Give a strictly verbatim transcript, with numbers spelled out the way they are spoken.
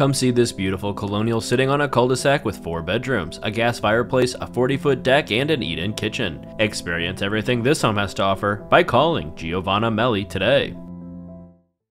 Come see this beautiful colonial sitting on a cul-de-sac with four bedrooms, a gas fireplace, a forty foot deck, and an eat-in kitchen. Experience everything this home has to offer by calling Giovanna Meli today.